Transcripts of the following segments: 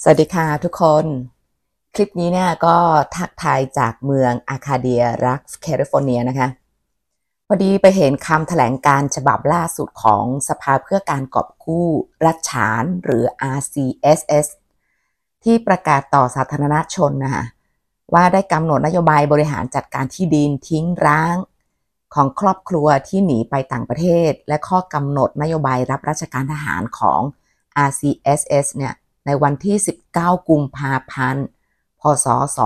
สวัสดีค่ะทุกคนคลิปนี้เนี่ยก็ทักทายจากเมืองอาคาเดียรัฐแคลิฟอร์เนียนะคะพอดีไปเห็นคำแถลงการฉบับล่าสุดของสภาเพื่อการกอบกู้รัฐฉานหรือ RCSS ที่ประกาศต่อสาธารณชนนะคะว่าได้กำหนดนโยบายบริหารจัดการที่ดินทิ้งร้างของครอบครัวที่หนีไปต่างประเทศและข้อกำหนดนโยบายรับราชการทหารของ RCSS เนี่ยในวันที่ 19 กุมภาพันธ์ พ.ศ.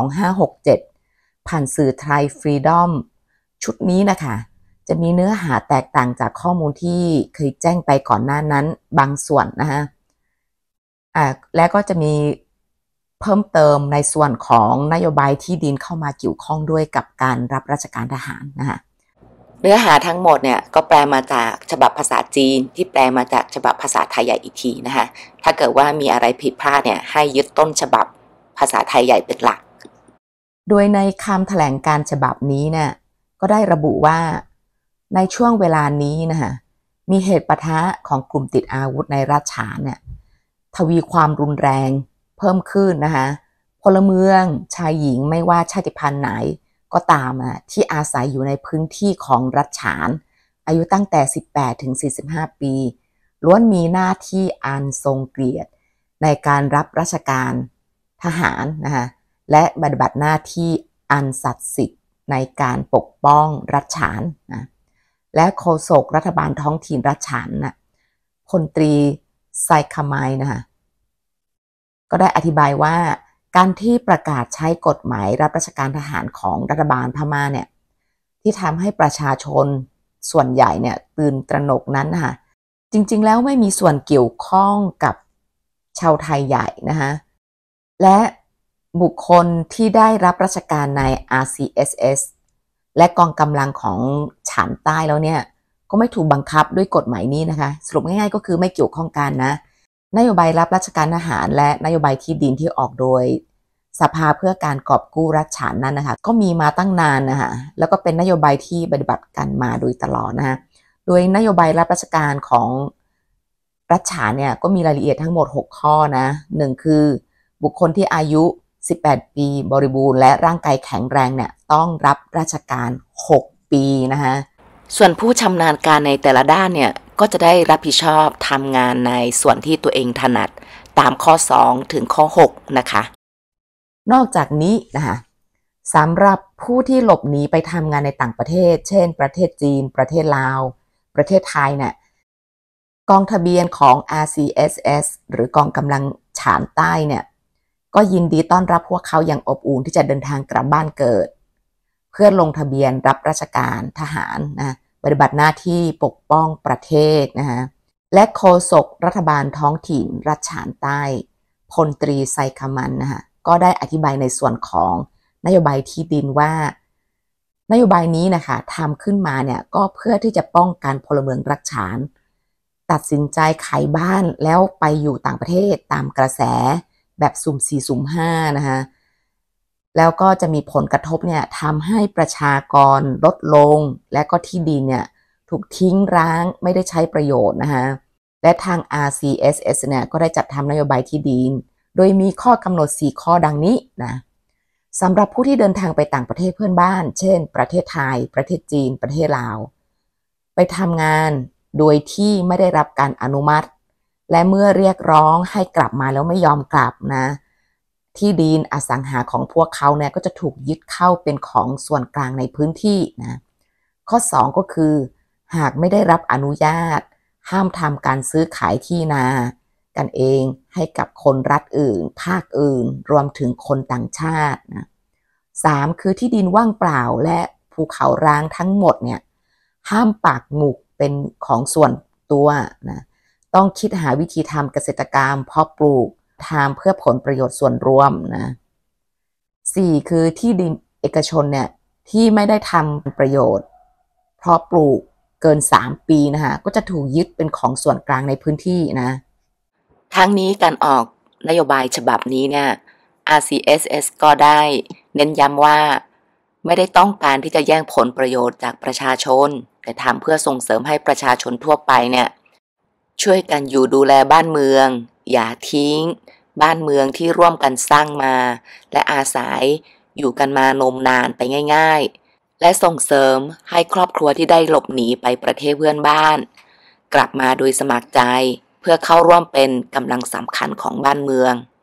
2567 ผ่านสื่อไทยฟรีดอมชุดนี้นะคะจะมีเนื้อหาแตกต่างจากข้อมูลที่เคยแจ้งไปก่อนหน้านั้นบางส่วนนะคะและก็จะมีเพิ่มเติมในส่วนของนโยบายที่ดินเข้ามาเกี่ยวข้องด้วยกับการรับราชการทหารนะคะเนื้อหาทั้งหมดเนี่ยก็แปลมาจากฉบับภาษาจีนที่แปลมาจากฉบับภาษาไทยใหญ่อีกทีนะคะถ้าเกิดว่ามีอะไรผิดพลาดเนี่ยให้ยึดต้นฉบับภาษาไทยใหญ่เป็นหลักโดยในคำแถลงการฉบับนี้เนี่ยก็ได้ระบุว่าในช่วงเวลานี้นะคะมีเหตุปะทะของกลุ่มติดอาวุธในรัฐฉานเนี่ยทวีความรุนแรงเพิ่มขึ้นนะคะพลเมืองชายหญิงไม่ว่าชาติพันธุ์ไหนก็ตามที่อาศัยอยู่ในพื้นที่ของรัฐฉานอายุตั้งแต่ 18 ถึง 45 ปีล้วนมีหน้าที่อันทรงเกียรติในการรับราชการทหารนะคะและปฏิบัติหน้าที่อันศักดิ์สิทธิ์ในการปกป้องรัฐฉานนะและโฆษกรัฐบาลท้องถิ่นรัฐฉานนะพลตรีไซคามายนะคะก็ได้อธิบายว่าการที่ประกาศใช้กฎหมายรับราชการทหารของรัฐบาลพม่าเนี่ยที่ทำให้ประชาชนส่วนใหญ่เนี่ยตื่นตระหนกนั้นนะคะจริงๆแล้วไม่มีส่วนเกี่ยวข้องกับชาวไทยใหญ่นะคะและบุคคลที่ได้รับราชการใน RCSS และกองกำลังของฉานใต้แล้วเนี่ยก็ไม่ถูกบังคับด้วยกฎหมายนี้นะคะสรุปง่ายๆก็คือไม่เกี่ยวข้องกันนะนโยบายรับราชการทหารและนโยบายที่ดินที่ออกโดยสภาเพื่อการกอบกู้รัฐฉานนั้นนะคะก็มีมาตั้งนานนะคะแล้วก็เป็นนโยบายที่ปฏิบัติกันมาโดยตลอดนะคะโดยนโยบายรับราชการของรัฐฉานเนี่ยก็มีรายละเอียดทั้งหมด6ข้อนะ1คือบุคคลที่อายุ18 ปีบริบูรณ์และร่างกายแข็งแรงเนี่ยต้องรับราชการ6 ปีนะคะส่วนผู้ชำนาญการในแต่ละด้านเนี่ยก็จะได้รับผิดชอบทำงานในส่วนที่ตัวเองถนัดตามข้อ2ถึงข้อ6นะคะนอกจากนี้นะคะสำหรับผู้ที่หลบหนีไปทำงานในต่างประเทศเช่นประเทศจีนประเทศลาวประเทศไทยเนี่ยกองทะเบียนของ RCSS หรือกองกำลังฉานใต้เนี่ยก็ยินดีต้อนรับพวกเขาอย่างอบอุ่นที่จะเดินทางกลับบ้านเกิดเพื่อลงทะเบียนรับราชการทหารนะปฏิบัติหน้าที่ปกป้องประเทศนะคะและโฆษกรัฐบาลท้องถิ่นรัฐฉานใต้พลตรีไซคามันนะคะก็ได้อธิบายในส่วนของนโยบายที่ดินว่านโยบายนี้นะคะทำขึ้นมาเนี่ยก็เพื่อที่จะป้องกันพลเมืองรัฐฉานตัดสินใจขายบ้านแล้วไปอยู่ต่างประเทศตามกระแสแบบสุ่ม4สุ่ม5นะคะแล้วก็จะมีผลกระทบเนี่ยทำให้ประชากรลดลงและก็ที่ดินเนี่ยถูกทิ้งร้างไม่ได้ใช้ประโยชน์นะคะและทาง RCSS เนี่ยก็ได้จัดทำนโยบายที่ดินโดยมีข้อกำหนด4ข้อดังนี้นะสำหรับผู้ที่เดินทางไปต่างประเทศเพื่อนบ้านเช่นประเทศไทยประเทศจีนประเทศลาวไปทำงานโดยที่ไม่ได้รับการอนุมัติและเมื่อเรียกร้องให้กลับมาแล้วไม่ยอมกลับนะที่ดินอสังหาของพวกเขาเนี่ยก็จะถูกยึดเข้าเป็นของส่วนกลางในพื้นที่นะข้อ2ก็คือหากไม่ได้รับอนุญาตห้ามทำการซื้อขายที่นากันเองให้กับคนรัฐอื่นภาคอื่นรวมถึงคนต่างชาตินะ3คือที่ดินว่างเปล่าและภูเขาร้างทั้งหมดเนี่ยห้ามปักหมุดเป็นของส่วนตัวนะต้องคิดหาวิธีทำเกษตรกรรมเพาะปลูกทำเพื่อผลประโยชน์ส่วนรวมนะ4คือที่ดินเอกชนเนี่ยที่ไม่ได้ทำประโยชน์เพาะปลูกเกิน3 ปีนะคะก็จะถูกยึดเป็นของส่วนกลางในพื้นที่นะทั้งนี้การออกนโยบายฉบับนี้เนี่ย RCSS ก็ได้เน้นย้ำว่าไม่ได้ต้องการที่จะแย่งผลประโยชน์จากประชาชนแต่ทำเพื่อส่งเสริมให้ประชาชนทั่วไปเนี่ยช่วยกันอยู่ดูแลบ้านเมืองอย่าทิ้งบ้านเมืองที่ร่วมกันสร้างมาและอาศัยอยู่กันมานมนานไปง่ายๆและส่งเสริมให้ครอบครัวที่ได้หลบหนีไปประเทศเพื่อนบ้านกลับมาโดยสมัครใจเพื่อเข้าร่วมเป็นกำลังสำคัญของบ้านเมือง